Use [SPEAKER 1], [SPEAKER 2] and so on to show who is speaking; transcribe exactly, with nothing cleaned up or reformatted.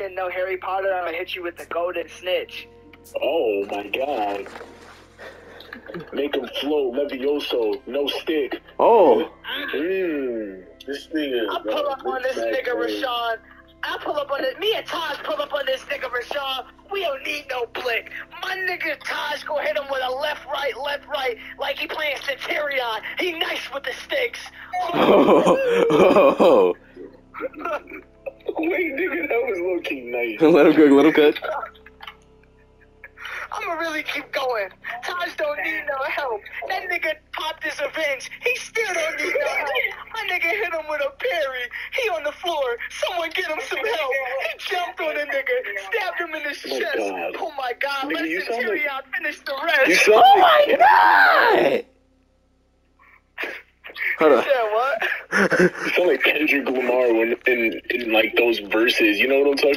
[SPEAKER 1] fucking know Harry Potter, I'm gonna hit you with the golden snitch.
[SPEAKER 2] Oh my god. Make him float, Levioso, no stick.
[SPEAKER 3] Oh.
[SPEAKER 2] Mmm. This nigga.
[SPEAKER 1] I pull up on this nigga, Rashawn. I pull up on this. Me and Taj pull up on this nigga, Rashawn. We don't need no blick. My nigga Taj go hit him with a left, right, left, right, like he playing Centurion. He nice with the sticks.
[SPEAKER 3] Oh. Oh.
[SPEAKER 2] Wait, nigga, that was low-key nice.
[SPEAKER 3] Let him cook, let him cook.
[SPEAKER 1] I'ma really keep going. Taj don't need no help. That nigga popped his revenge. He still don't need no help. My nigga hit him with a parry. He on the floor. Someone get him some help. He jumped on the nigga, stabbed him in his
[SPEAKER 2] Oh my
[SPEAKER 1] chest.
[SPEAKER 2] God.
[SPEAKER 1] Oh my god.
[SPEAKER 2] Nigga,
[SPEAKER 1] Let
[SPEAKER 2] you sound
[SPEAKER 1] Centurion
[SPEAKER 2] like-
[SPEAKER 1] finish the rest.
[SPEAKER 2] You sound
[SPEAKER 3] Oh
[SPEAKER 2] like-
[SPEAKER 3] my god! Hold
[SPEAKER 1] You
[SPEAKER 3] on.
[SPEAKER 1] said what?
[SPEAKER 2] You sound like Kendrick Lamar when in, in like those verses. You know what I'm talking